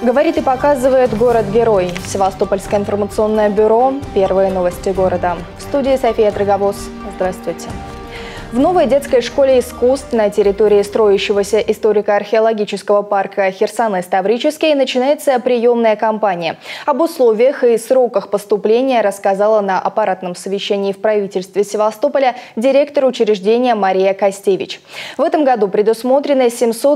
Говорит и показывает город-герой. Севастопольское информационное бюро. Первые новости города. В студии София Драговоз. Здравствуйте. В новой детской школе искусств на территории строящегося историко-археологического парка Херсонес-Таврический начинается приемная кампания. Об условиях и сроках поступления рассказала на аппаратном совещании в правительстве Севастополя директор учреждения Мария Костевич. В этом году предусмотрено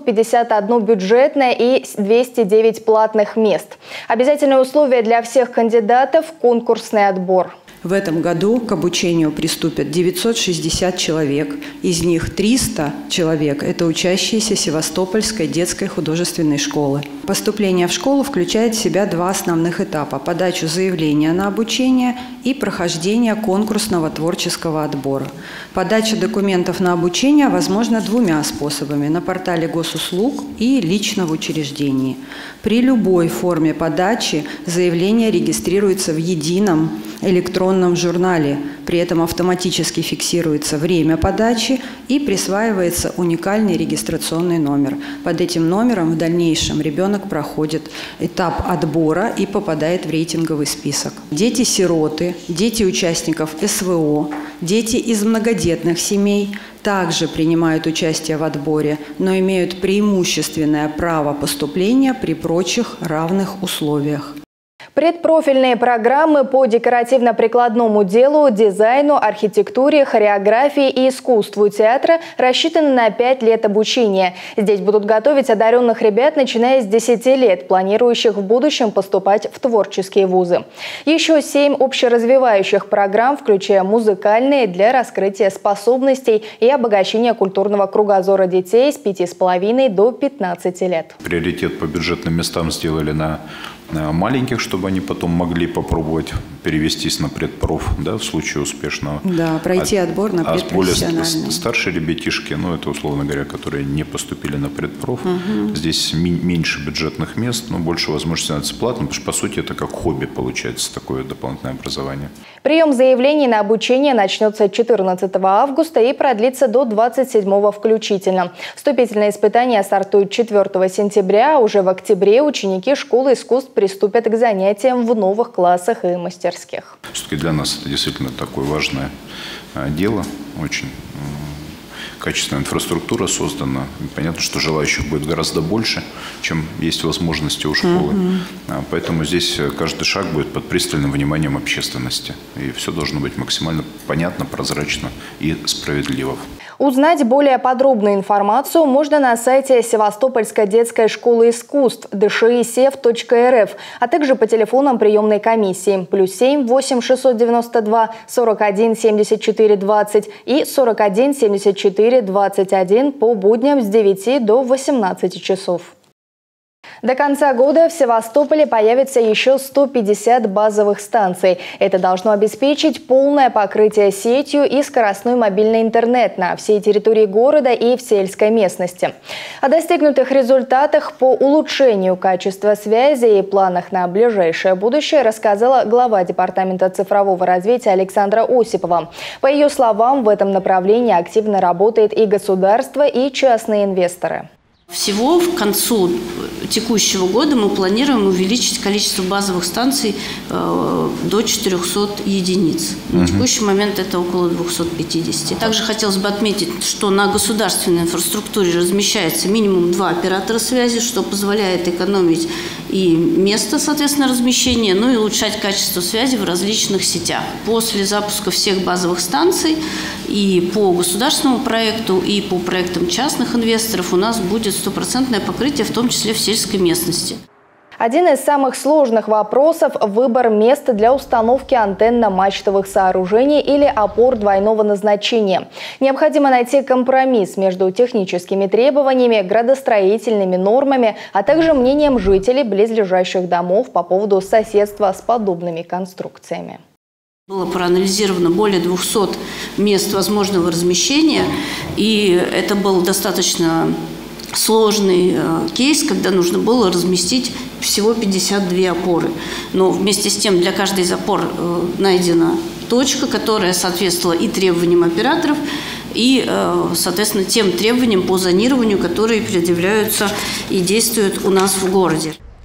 751 бюджетное и 209 платных мест. Обязательное условие для всех кандидатов – конкурсный отбор. В этом году к обучению приступят 960 человек. Из них 300 человек – это учащиеся Севастопольской детской художественной школы. Поступление в школу включает в себя два основных этапа – подачу заявления на обучение и прохождение конкурсного творческого отбора. Подача документов на обучение возможна двумя способами – на портале госуслуг и лично в учреждении. При любой форме подачи заявление регистрируется в едином электронном журнале. При этом автоматически фиксируется время подачи и присваивается уникальный регистрационный номер. Под этим номером в дальнейшем ребенок проходит этап отбора и попадает в рейтинговый список. Дети-сироты, дети участников СВО, дети из многодетных семей также принимают участие в отборе, но имеют преимущественное право поступления при прочих равных условиях. Предпрофильные программы по декоративно-прикладному делу, дизайну, архитектуре, хореографии и искусству театра рассчитаны на 5 лет обучения. Здесь будут готовить одаренных ребят, начиная с 10 лет, планирующих в будущем поступать в творческие вузы. Еще 7 общеразвивающих программ, включая музыкальные, для раскрытия способностей и обогащения культурного кругозора детей с 5,5 до 15 лет. Приоритет по бюджетным местам сделали на маленьких, чтобы они потом могли попробовать перевестись на предпроф, да, в случае успешного. Да, пройти отбор на предпрофессиональный. А более старшие ребятишки, ну это условно говоря, которые не поступили на предпроф, здесь меньше бюджетных мест, но больше возможностей становится платным, потому что по сути это как хобби получается, такое дополнительное образование. Прием заявлений на обучение начнется 14 августа и продлится до 27 включительно. Вступительные испытания стартуют 4 сентября, а уже в октябре ученики школы искусств приступят к занятиям в новых классах и мастерских. Все-таки для нас это действительно такое важное дело, очень качественная инфраструктура создана. Понятно, что желающих будет гораздо больше, чем есть возможности у школы. Поэтому здесь каждый шаг будет под пристальным вниманием общественности. И все должно быть максимально понятно, прозрачно и справедливо. Узнать более подробную информацию можно на сайте Севастопольской детской школы искусств dшисев.рф, а также по телефонам приемной комиссии +7 8 692 41 74 20 и 41 74 21 по будням с 9 до 18 часов. До конца года в Севастополе появится еще 150 базовых станций. Это должно обеспечить полное покрытие сетью и скоростной мобильный интернет на всей территории города и в сельской местности. О достигнутых результатах по улучшению качества связи и планах на ближайшее будущее рассказала глава Департамента цифрового развития Александра Осипова. По ее словам, в этом направлении активно работает и государство, и частные инвесторы. Всего к концу текущего года мы планируем увеличить количество базовых станций до 400 единиц. На текущий момент это около 250. Также хотелось бы отметить, что на государственной инфраструктуре размещается минимум 2 оператора связи, что позволяет экономить и место, соответственно, размещения, ну и улучшать качество связи в различных сетях. После запуска всех базовых станций и по государственному проекту, и по проектам частных инвесторов у нас будет стопроцентное покрытие, в том числе в сельской местности. Один из самых сложных вопросов – выбор места для установки антенно-мачтовых сооружений или опор двойного назначения. Необходимо найти компромисс между техническими требованиями, градостроительными нормами, а также мнением жителей близлежащих домов по поводу соседства с подобными конструкциями. Было проанализировано более 200 мест возможного размещения, и это был достаточно сложный кейс, когда нужно было разместить всего 52 опоры. Но вместе с тем для каждой из опор найдена точка, которая соответствовала и требованиям операторов, и, соответственно, тем требованиям по зонированию, которые предъявляются и действуют у нас в городе.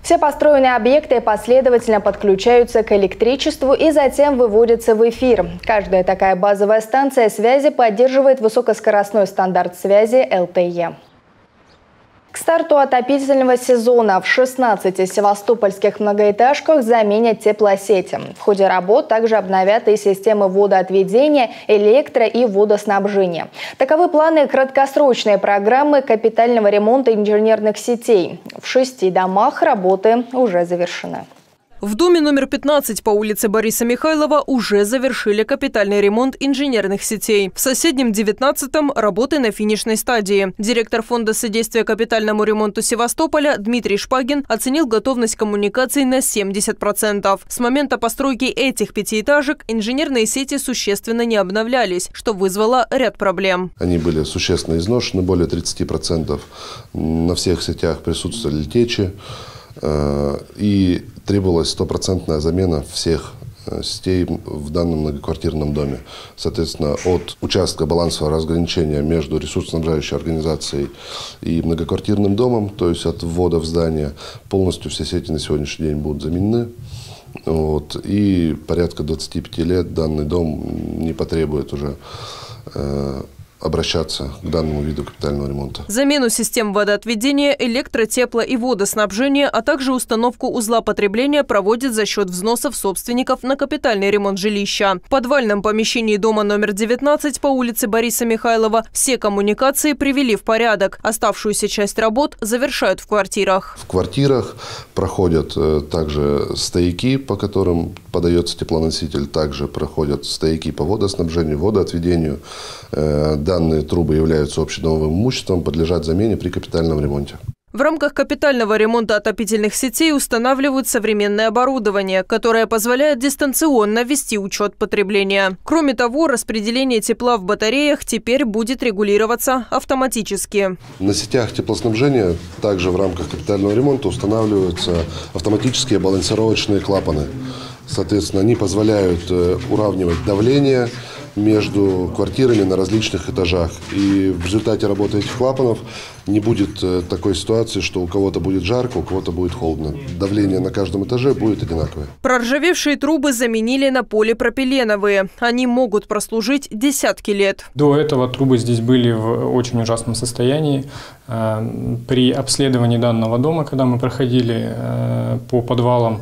Все построенные объекты последовательно подключаются к электричеству и затем выводятся в эфир. Каждая такая базовая станция связи поддерживает высокоскоростной стандарт связи LTE. К старту отопительного сезона в 16 севастопольских многоэтажках заменят теплосети. В ходе работ также обновят и системы водоотведения, электро- и водоснабжения. Таковы планы краткосрочной программы капитального ремонта инженерных сетей. В 6 домах работы уже завершены. В доме номер 15 по улице Бориса Михайлова уже завершили капитальный ремонт инженерных сетей. В соседнем 19-м работы на финишной стадии. Директор фонда содействия капитальному ремонту Севастополя Дмитрий Шпагин оценил готовность коммуникаций на 70%. С момента постройки этих пятиэтажек инженерные сети существенно не обновлялись, что вызвало ряд проблем. Они были существенно изношены, более 30%. На всех сетях присутствовали течи. И требовалась стопроцентная замена всех сетей в данном многоквартирном доме. Соответственно, от участка балансового разграничения между ресурсоснабжающей организацией и многоквартирным домом, то есть от ввода в здание, полностью все сети на сегодняшний день будут заменены. И порядка 25 лет данный дом не потребует уже обращаться к данному виду капитального ремонта. Замену систем водоотведения, электро-, тепло- и водоснабжения, а также установку узла потребления проводит за счет взносов собственников на капитальный ремонт жилища. В подвальном помещении дома номер 19 по улице Бориса Михайлова все коммуникации привели в порядок. Оставшуюся часть работ завершают в квартирах. В квартирах проходят также стояки, по которым подается теплоноситель, также проходят стояки по водоснабжению, водоотведению. Данные трубы являются общедомовым имуществом, подлежат замене при капитальном ремонте. В рамках капитального ремонта отопительных сетей устанавливают современное оборудование, которое позволяет дистанционно вести учет потребления. Кроме того, распределение тепла в батареях теперь будет регулироваться автоматически. На сетях теплоснабжения также в рамках капитального ремонта устанавливаются автоматические балансировочные клапаны. Соответственно, они позволяют уравнивать давление между квартирами на различных этажах. И в результате работы этих клапанов не будет такой ситуации, что у кого-то будет жарко, у кого-то будет холодно. Давление на каждом этаже будет одинаковое. Проржавевшие трубы заменили на полипропиленовые. Они могут прослужить десятки лет. До этого трубы здесь были в очень ужасном состоянии. При обследовании данного дома, когда мы проходили по подвалам,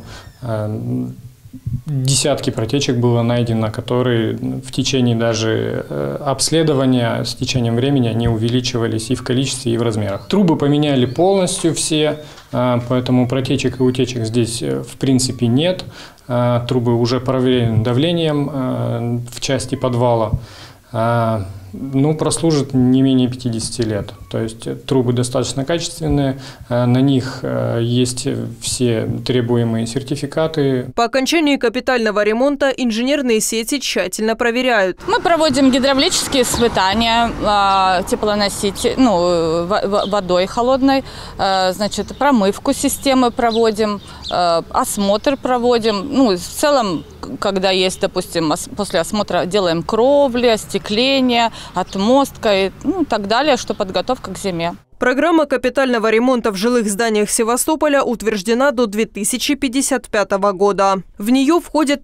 десятки протечек было найдено, которые в течение даже обследования с течением времени они увеличивались и в количестве, и в размерах. Трубы поменяли полностью все, поэтому протечек и утечек здесь в принципе нет. Трубы уже проверены давлением в части подвала. Прослужит не менее 50 лет. То есть трубы достаточно качественные, на них есть все требуемые сертификаты. По окончании капитального ремонта инженерные сети тщательно проверяют. Мы проводим гидравлические испытания, теплоноситель, водой холодной, промывку системы проводим, осмотр проводим. В целом, когда есть, допустим, после осмотра делаем кровли, остекление, отмостка и так далее, что подготовка к зиме. Программа капитального ремонта в жилых зданиях Севастополя утверждена до 2055 года. В нее входят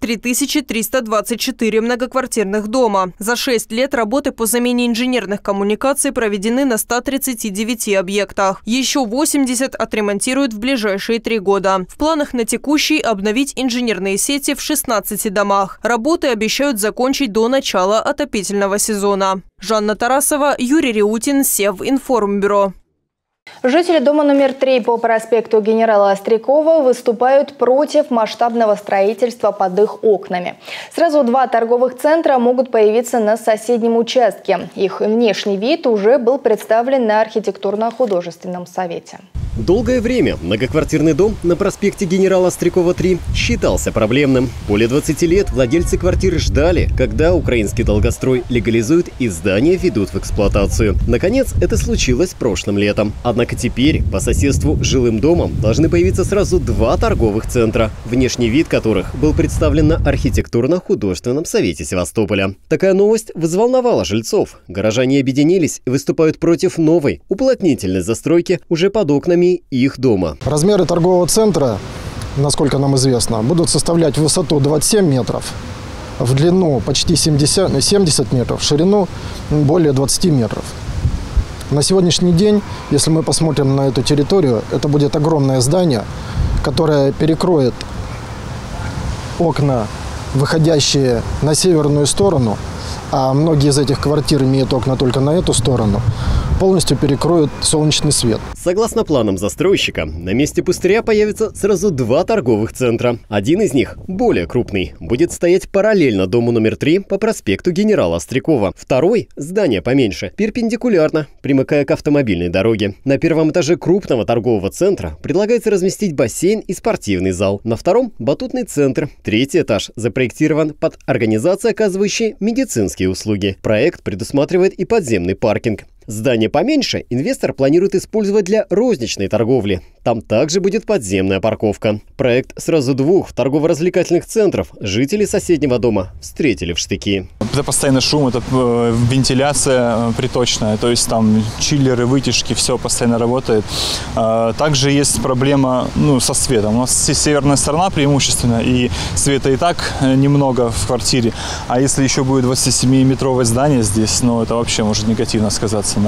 3324 многоквартирных дома. За 6 лет работы по замене инженерных коммуникаций проведены на 139 объектах. Еще 80 отремонтируют в ближайшие 3 года. В планах на текущий обновить инженерные сети в 16 домах. Работы обещают закончить до начала отопительного сезона. Жанна Тарасова, Юрий Реутин, Севинформбюро. Жители дома номер 3 по проспекту генерала Острякова выступают против масштабного строительства под их окнами. Сразу 2 торговых центра могут появиться на соседнем участке. Их внешний вид уже был представлен на архитектурно-художественном совете. Долгое время многоквартирный дом на проспекте генерала Острякова 3 считался проблемным. Более 20 лет владельцы квартир ждали, когда украинский долгострой легализуют и здания ведут в эксплуатацию. Наконец, это случилось прошлым летом. Однако теперь по соседству с жилым домом должны появиться сразу 2 торговых центра, внешний вид которых был представлен на архитектурно-художественном совете Севастополя. Такая новость взволновала жильцов. Горожане объединились и выступают против новой уплотнительной застройки уже под окнами размерами их дома. Размеры торгового центра, насколько нам известно, будут составлять в высоту 27 метров, в длину почти 70 метров, в ширину более 20 метров. На сегодняшний день, если мы посмотрим на эту территорию, это будет огромное здание, которое перекроет окна, выходящие на северную сторону, а многие из этих квартир имеют окна только на эту сторону, полностью перекроют солнечный свет. Согласно планам застройщика, на месте пустыря появится сразу 2 торговых центра. Один из них, более крупный, будет стоять параллельно дому номер 3 по проспекту генерала Острякова. Второй, здание поменьше, перпендикулярно, примыкая к автомобильной дороге. На первом этаже крупного торгового центра предлагается разместить бассейн и спортивный зал. На втором – батутный центр. Третий этаж запроектирован под организации, оказывающие медицинские услуги. Проект предусматривает и подземный паркинг. Здание поменьше инвестор планирует использовать для розничной торговли. Там также будет подземная парковка. Проект сразу 2 торгово-развлекательных центров жители соседнего дома встретили в штыки. Это постоянно шум, это вентиляция приточная, то есть там чиллеры, вытяжки, все постоянно работает. Также есть проблема со светом. У нас северная сторона преимущественно, и света и так немного в квартире. А если еще будет 27-метровое здание здесь, это вообще может негативно сказаться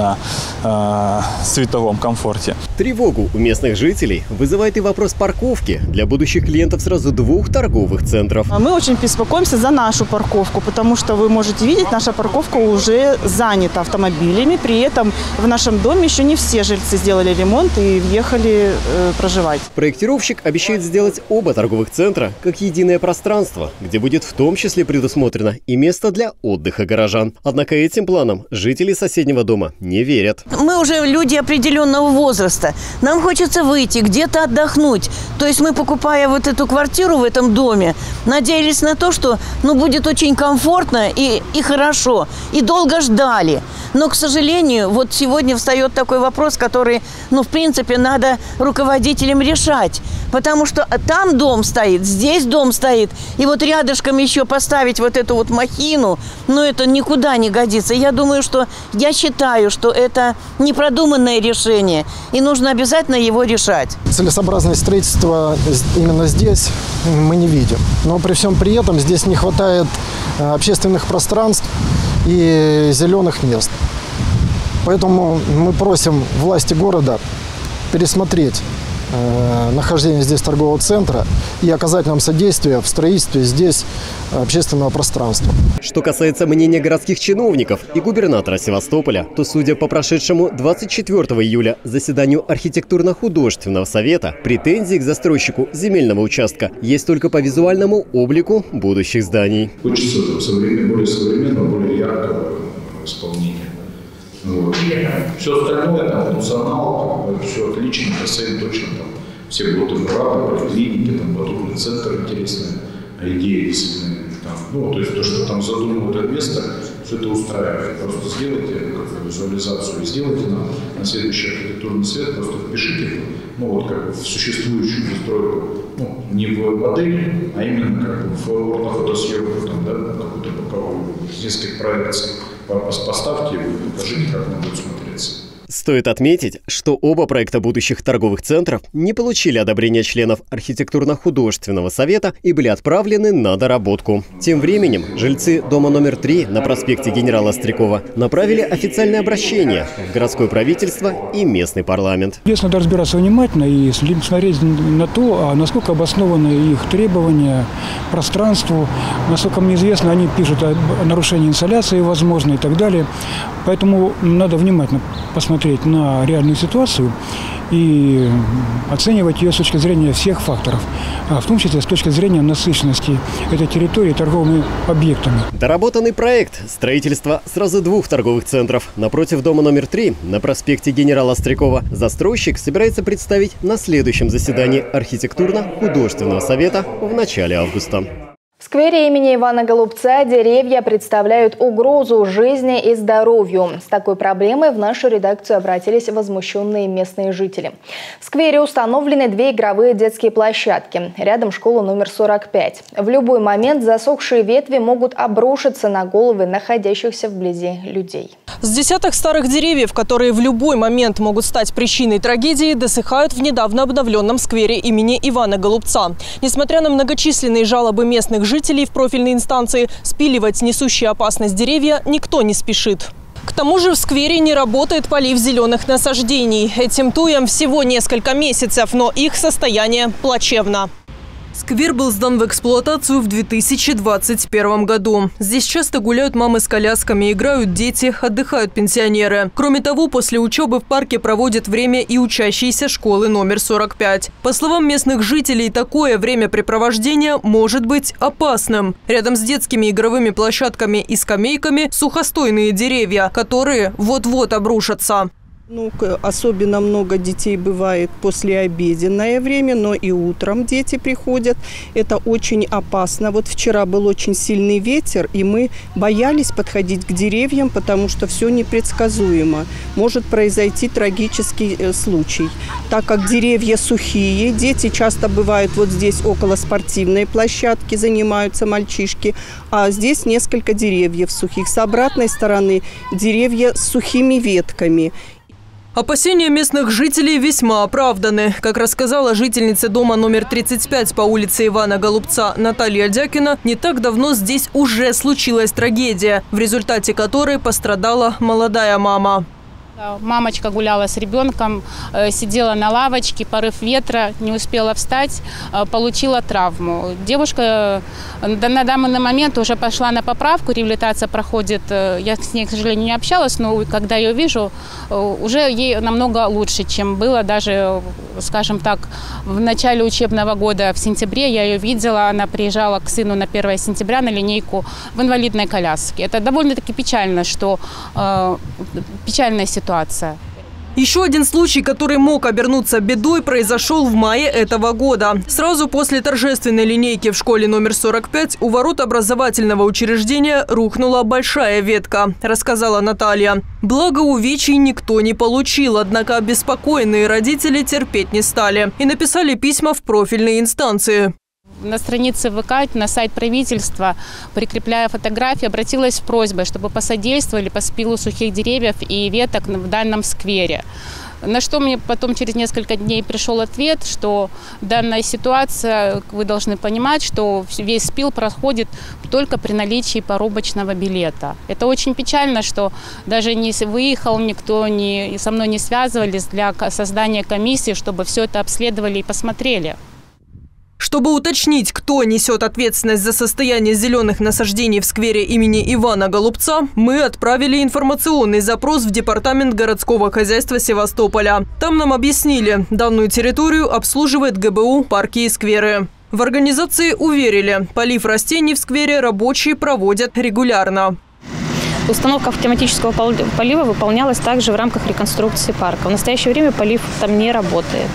на световом комфорте. Тревогу у местных жителей вызывает и вопрос парковки для будущих клиентов сразу 2 торговых центров. Мы очень беспокоимся за нашу парковку, потому что вы можете видеть, наша парковка уже занята автомобилями. При этом в нашем доме еще не все жильцы сделали ремонт и въехали проживать. Проектировщик обещает сделать оба торговых центра как единое пространство, где будет в том числе предусмотрено и место для отдыха горожан. Однако этим планам жители соседнего дома не верят. Мы уже люди определенного возраста. Нам хочется выйти, где-то отдохнуть. То есть мы, покупая вот эту квартиру в этом доме, надеялись на то, что будет очень комфортно и хорошо. И долго ждали. Но, к сожалению, вот сегодня встает такой вопрос, который, в принципе, надо руководителям решать. Потому что там дом стоит, здесь дом стоит. И вот рядышком еще поставить вот эту вот махину, это никуда не годится. Я считаю, что это непродуманное решение. И нужно обязательно его решать. Целесообразность строительства именно здесь мы не видим. Но при всем при этом здесь не хватает общественных пространств и зеленых мест. Поэтому мы просим власти города пересмотреть нахождение здесь торгового центра и оказать нам содействие в строительстве здесь общественного пространства. Что касается мнения городских чиновников и губернатора Севастополя, то, судя по прошедшему 24 июля заседанию архитектурно-художественного совета, претензий к застройщику земельного участка есть только по визуальному облику будущих зданий. Хочется более современного, более яркого исполнения. Все остальное, функционал, все отлично, бассейн точно, все будут рады, поликлиники, батутный центр интересный, идеи действительно. То есть то, что там задумано это место, все это устраивает. Просто сделайте визуализацию и сделайте на следующий архитектурный свет, просто впишите, в существующую застройку, не в модель, а именно в ортофотосъемку, какую-то боковую, несколько проекций. Поставьте и покажите, как он будет смотреться. Стоит отметить, что оба проекта будущих торговых центров не получили одобрения членов архитектурно-художественного совета и были отправлены на доработку. Тем временем жильцы дома номер 3 на проспекте генерала Острякова направили официальное обращение в городское правительство и местный парламент. Здесь надо разбираться внимательно и смотреть на то, насколько обоснованы их требования к пространству. Насколько мне известно, они пишут о нарушении инсоляции, возможно, и так далее. Поэтому надо внимательно посмотреть на реальную ситуацию и оценивать ее с точки зрения всех факторов, в том числе с точки зрения насыщенности этой территории торговыми объектами. Доработанный проект строительства сразу 2 торговых центров напротив дома номер 3 на проспекте генерала Острякова застройщик собирается представить на следующем заседании архитектурно-художественного совета в начале августа. В сквере имени Ивана Голубца деревья представляют угрозу жизни и здоровью. С такой проблемой в нашу редакцию обратились возмущенные местные жители. В сквере установлены 2 игровые детские площадки. Рядом школа номер 45. В любой момент засохшие ветви могут обрушиться на головы находящихся вблизи людей. С десяток старых деревьев, которые в любой момент могут стать причиной трагедии, досыхают в недавно обновленном сквере имени Ивана Голубца. Несмотря на многочисленные жалобы местных жителей в профильной инстанции, спиливать несущие опасность деревья никто не спешит. К тому же в сквере не работает полив зеленых насаждений. Этим туям всего несколько месяцев, но их состояние плачевно. Сквер был сдан в эксплуатацию в 2021 году. Здесь часто гуляют мамы с колясками, играют дети, отдыхают пенсионеры. Кроме того, после учебы в парке проводят время и учащиеся школы номер 45. По словам местных жителей, такое времяпрепровождение может быть опасным. Рядом с детскими игровыми площадками и скамейками сухостойные деревья, которые вот-вот обрушатся. Особенно много детей бывает послеобеденное время, но и утром дети приходят. Это очень опасно. Вот вчера был очень сильный ветер, и мы боялись подходить к деревьям, потому что все непредсказуемо. Может произойти трагический случай. Так как деревья сухие, дети часто бывают вот здесь около спортивной площадки, занимаются мальчишки, а здесь несколько деревьев сухих. С обратной стороны деревья с сухими ветками. Опасения местных жителей весьма оправданы. Как рассказала жительница дома номер 35 по улице Ивана Голубца Наталья Дякина, не так давно здесь уже случилась трагедия, в результате которой пострадала молодая мама. Мамочка гуляла с ребенком, сидела на лавочке, порыв ветра, не успела встать, получила травму. Девушка на данный момент уже пошла на поправку, реабилитация проходит. Я с ней, к сожалению, не общалась, но когда ее вижу, уже ей намного лучше, чем было даже, скажем так, в начале учебного года, в сентябре я ее видела, она приезжала к сыну на 1 сентября на линейку в инвалидной коляске. Это довольно-таки печально, что печальная ситуация. Еще один случай, который мог обернуться бедой, произошел в мае этого года. Сразу после торжественной линейки в школе номер 45 у ворот образовательного учреждения рухнула большая ветка, рассказала Наталья. Благо увечий никто не получил, однако обеспокоенные родители терпеть не стали и написали письма в профильные инстанции. На странице ВК, на сайт правительства, прикрепляя фотографии, обратилась с просьбой, чтобы посодействовали по спилу сухих деревьев и веток в данном сквере. На что мне потом через несколько дней пришел ответ, что данная ситуация, вы должны понимать, что весь спил проходит только при наличии порубочного билета. Это очень печально, что даже не выехал никто, со мной не связывались для создания комиссии, чтобы все это обследовали и посмотрели. Чтобы уточнить, кто несет ответственность за состояние зеленых насаждений в сквере имени Ивана Голубца, мы отправили информационный запрос в Департамент городского хозяйства Севастополя. Там нам объяснили, данную территорию обслуживает ГБУ «Парки и скверы». В организации уверили, полив растений в сквере рабочие проводят регулярно. Установка автоматического полива выполнялась также в рамках реконструкции парка. В настоящее время полив там не работает.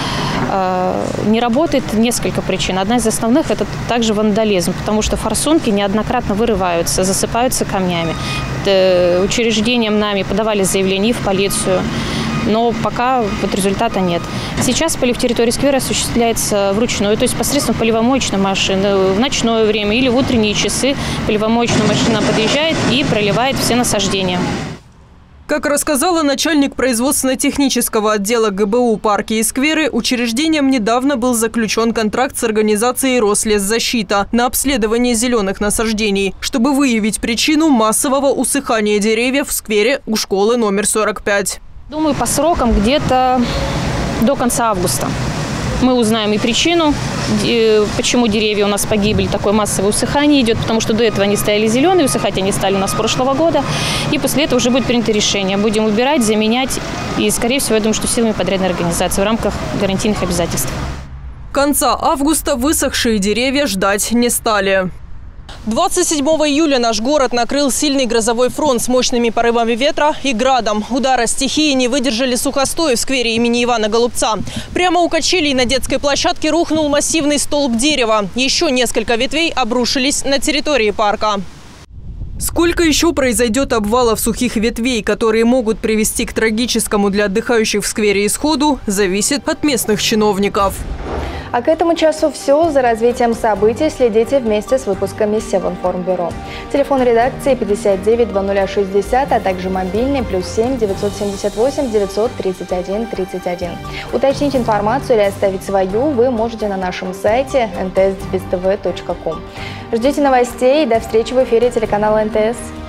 Не работает несколько причин. Одна из основных – это также вандализм, потому что форсунки неоднократно вырываются, засыпаются камнями. Учреждением нами подавали заявление в полицию, но пока результата нет. Сейчас полив территории сквера осуществляется вручную, то есть посредством поливомоечной машины. В ночное время или в утренние часы поливомоечная машина подъезжает и проливает все насаждения. Как рассказала начальник производственно-технического отдела ГБУ «Парки и скверы», учреждением недавно был заключен контракт с организацией «Рослесзащита» на обследование зеленых насаждений, чтобы выявить причину массового усыхания деревьев в сквере у школы номер 45. Думаю, по срокам где-то до конца августа мы узнаем и причину, почему деревья у нас погибли, такое массовое усыхание идет, потому что до этого они стояли зеленые, усыхать они стали у нас с прошлого года. И после этого уже будет принято решение. Будем убирать, заменять. И, скорее всего, я думаю, что силами подрядной организации в рамках гарантийных обязательств. Конца августа высохшие деревья ждать не стали. 27 июля наш город накрыл сильный грозовой фронт с мощными порывами ветра и градом. Удара стихии не выдержали сухостои в сквере имени Ивана Голубца. Прямо у качелей на детской площадке рухнул массивный столб дерева. Еще несколько ветвей обрушились на территории парка. Сколько еще произойдет обвалов сухих ветвей, которые могут привести к трагическому для отдыхающих в сквере исходу, зависит от местных чиновников. А к этому часу все. За развитием событий следите вместе с выпусками Севинформбюро. Телефон редакции 59 2060, а также мобильный +7 978 931 31. Уточнить информацию или оставить свою вы можете на нашем сайте ntsbstv.com. Ждите новостей. До встречи в эфире телеканала НТС.